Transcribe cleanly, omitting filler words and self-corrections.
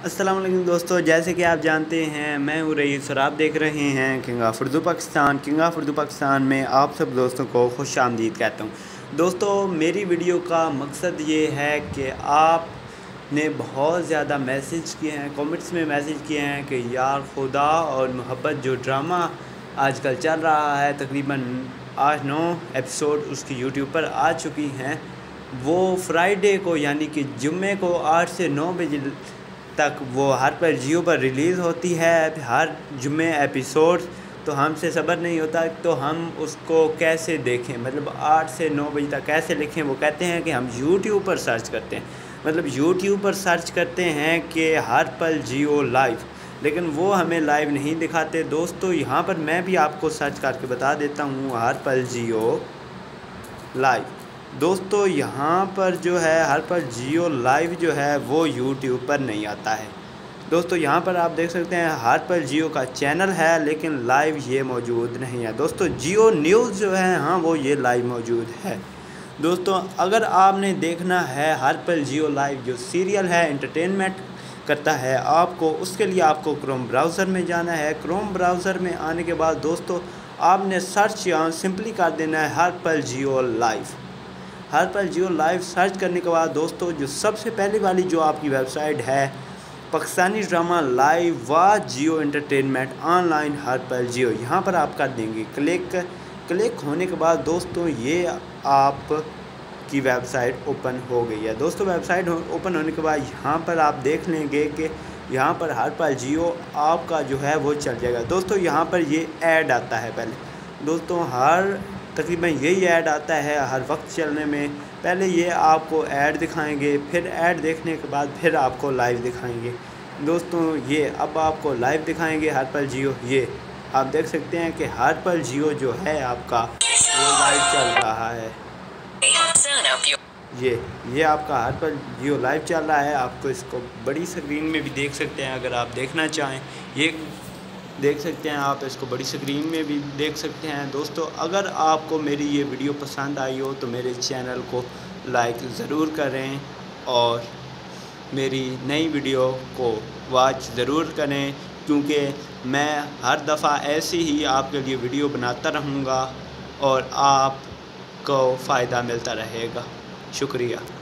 अस्सलाम वालेकुम दोस्तों, जैसे कि आप जानते हैं मैं हूँ रईस और आप देख रहे हैं king of Urdu Pakistan. King of Urdu Pakistan में आप सब दोस्तों को खुश आमदीद कहता हूँ। दोस्तों, मेरी वीडियो का मकसद ये है कि आपने बहुत ज़्यादा मैसेज किए हैं, कमेंट्स में मैसेज किए हैं कि यार खुदा और मोहब्बत जो ड्रामा आजकल चल रहा है, तकरीबन 8-9 एपिसोड उसकी यूट्यूब पर आ चुकी हैं। वो फ्राइडे को यानी कि जुम्मे को 8 से 9 बजे तक वो हर पर जियो पर रिलीज़ होती है, हर जुम्मे एपिसोड। तो हमसे सब्र नहीं होता तो हम उसको कैसे देखें, मतलब 8 से 9 बजे तक कैसे लिखें। वो कहते हैं कि हम यूट्यूब पर सर्च करते हैं, मतलब यूट्यूब पर सर्च करते हैं कि हर पल जियो लाइव, लेकिन वो हमें लाइव नहीं दिखाते। दोस्तों, यहाँ पर मैं भी आपको सर्च करके बता देता हूँ, हर पल जियो लाइव। दोस्तों, यहाँ पर जो है हर पल जियो लाइव जो है वो यूट्यूब पर नहीं आता है। दोस्तों, यहाँ पर आप देख सकते हैं हर पल जियो का चैनल है, लेकिन लाइव ये मौजूद नहीं है। दोस्तों, जियो न्यूज़ जो है हाँ वो ये लाइव मौजूद है। दोस्तों, अगर आपने देखना है हर पल जियो लाइव जो सीरियल है, एंटरटेनमेंट करता है आपको, उसके लिए आपको क्रोम ब्राउज़र में जाना है। क्रोम ब्राउज़र में आने के बाद दोस्तों आपने सर्च यहाँ सिंपली कर देना है हर पल जियो लाइव। हर पल जियो लाइव सर्च करने के बाद दोस्तों जो सबसे पहली वाली जो आपकी वेबसाइट है, पाकिस्तानी ड्रामा लाइव व जियो एंटरटेनमेंट ऑनलाइन हर पल जियो, यहाँ पर आप कर देंगे क्लिक होने के बाद दोस्तों ये आपकी वेबसाइट ओपन हो गई है। दोस्तों, वेबसाइट ओपन होने के बाद यहाँ पर आप देख लेंगे कि यहाँ पर हर पल जियो आपका जो है वो चल जाएगा। दोस्तों, यहाँ पर ये ऐड आता है पहले। दोस्तों, हर तकरीबन यही ऐड आता है हर वक्त चलने में। पहले ये आपको ऐड दिखाएंगे, फिर ऐड देखने के बाद फिर आपको लाइव दिखाएंगे। दोस्तों, ये अब आपको लाइव दिखाएंगे हर पल जियो। ये आप देख सकते हैं कि हर पल जियो जो है आपका वो लाइव चल रहा है। ये आपका हर पल जियो लाइव चल रहा है। आपको इसको बड़ी स्क्रीन में भी देख सकते हैं अगर आप देखना चाहें, ये देख सकते हैं आप इसको बड़ी स्क्रीन में भी देख सकते हैं। दोस्तों, अगर आपको मेरी ये वीडियो पसंद आई हो तो मेरे चैनल को लाइक ज़रूर करें और मेरी नई वीडियो को वॉच ज़रूर करें, क्योंकि मैं हर दफ़ा ऐसी ही आपके लिए वीडियो बनाता रहूँगा और आपको फ़ायदा मिलता रहेगा। शुक्रिया।